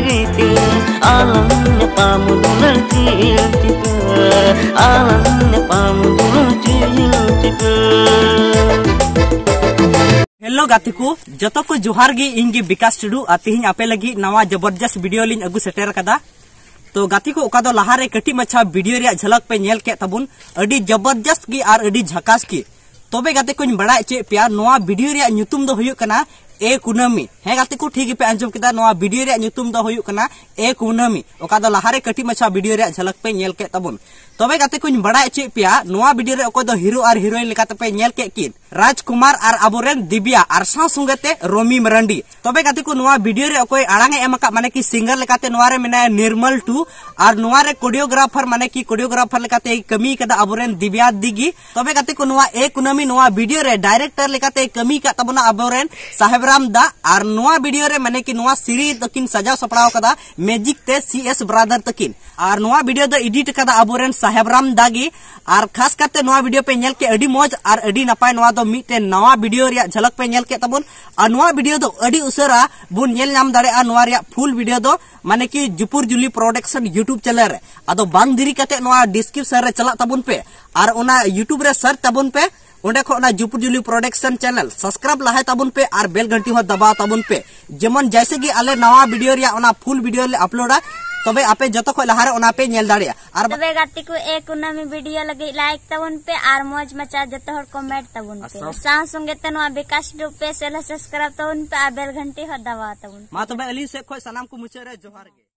diriku, alamnya pamudulan cintiku, alamnya pamudulan cintiku. Hello गाती को जतो को जोहार गी इंगी विकास टुडू तिहिं आपे लगी नवा जबरदस्त वीडियो लिंग अगु सेटेर कदा। तो गाती को ओका दो लहारे कटी मच्छा वीडियो रे झलक पे नेल के तबुन अडी जबरदस्त की आर अडी झकास की। तबे गाते को बड़ा चे पे नवा वीडियो रे ᱧᱩᱛᱩᱢ दो हुयुक कना ए कुनामी। हे गाते को ठीक पे अंजम केदा नवा वीडियो रे ᱧᱩᱛᱩᱢ दो हुयुक कना ए कुनामी। ओका दो लहारे कटी मच्छा वीडियो रे झलक पे नेल के तबुन। तबे गाते को बड़ा चे पे नवा वीडियो रे ओको दो हीरो और हीरोइन लेकाते पे नेल के किन राजकुमार और अबोरेन दिव्या और साव संगते रोमी मरांडी। तबे गाते को नवा वीडियो रे ओकोय आड़ांगे एमका माने की सिंगर लेकाते नवा रे मेना निर्मल टू और नवा रे कोरियोग्राफर माने की कोरियोग्राफर लेकाते कमी कदा अबोरेन दिव्या दिगी। तबे गाते को नवा ए कुनामी नवा वीडियो रे डायरेक्टर लेकाते कमी का तबना अबोरेन साहेबराम दा और नवा वीडियो रे माने की नवा सीरीज तकिन सजाव सपड़ाव कदा मैजिक ते सीएस ब्रदर तकिन और नवा वीडियो दो एडिट कदा अबोरेन साहेबराम दागी। और खास करते नवा वीडियो पे नेल के अडी मौज और अडी नपाय नवा दो मिटे नवा वीडियो रे झलक पे नेल के तबुन और नवा वीडियो दो अडी उसरा बुन नेल नाम दाड़े आ नवा रे फुल वीडियो दो माने की Jupur Juli production YouTube channel रे आदो बांग दिरी कते नवा डिस्क्रिप्शन रे चला तबुन पे और ओना यूट्यूब रे सर्च तबुन पे उंडे खो ना Jupur Juli production channel subscribe लाहे तबुन पे और बेल घंटी हो दबाव तबुन पे जेमन जैसे कि आले नवा वीडियो रे ओना फुल वीडियो ले अपलोडा तबे आपे जतो को लहारे ओना पे नेल दाड़िया। और तबे गाती को एक कुनामी वीडियो लगे लाइक तबुन पे और मौज मचा जतो हर कमेंट तबुन पे सां संगे तनवा विकास डू पे सब्सक्राइब तबुन पे और बेल घंटी हो दबाव तबुन। मा तबे अली से खोय सलाम को मुचे रे जोहार गे।